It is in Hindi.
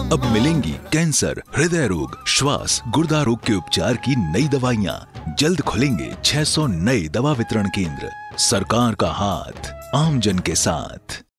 अब मिलेंगी कैंसर, हृदय रोग, श्वास, गुर्दा रोग के उपचार की नई दवाइयाँ। जल्द खुलेंगे 600 नए दवा वितरण केंद्र। सरकार का हाथ आम जन के साथ।